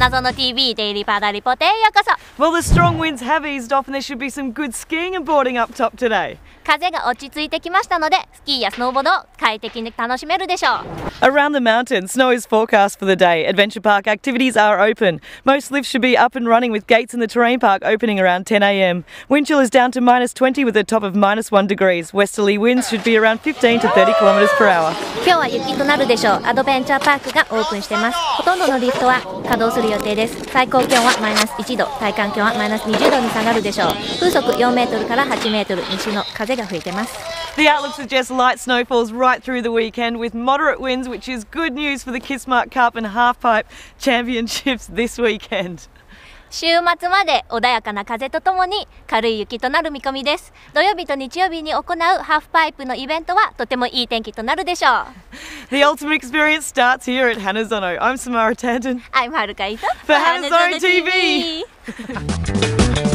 花園 TV デイリーパウダーリポートへようこそ。 Well, the strong winds have eased off and there should be some good skiing and boarding up top today. 風が落ち着いてきましたので、スキーやスノーボードを快適に楽しめるでしょう。 Around the mountain, snow is forecast for the day. Adventure park activities are open. Most lifts should be up and running with gates in the terrain park opening around 10 a.m. Wind chill is down to -20 with a top of -1 degrees. Westerly winds should be around 15 to 30 kilometers per hour. 今日は雪となるでしょう。アドベンチャーパークがオープンしてます。ほとんどのリフトは稼働する予定です。最高気温は-1度、体感気温は-20度に下がるでしょう。風速4メートルから8メートル、西の風が吹いてます。 The outlook suggests light snowfalls right through the weekend with moderate winds, which is good news for the Kissmark Cup and Halfpipe Championships this weekend. 週末まで穏やかな風とともに軽い雪となる見込みです。土曜日と日曜日に行うハーフパイプのイベントはとてもいい天気となるでしょう。 The ultimate experience starts here at Hanazono. I'm Samara Tanton. I'm Haruka Ito For Hanazono TV.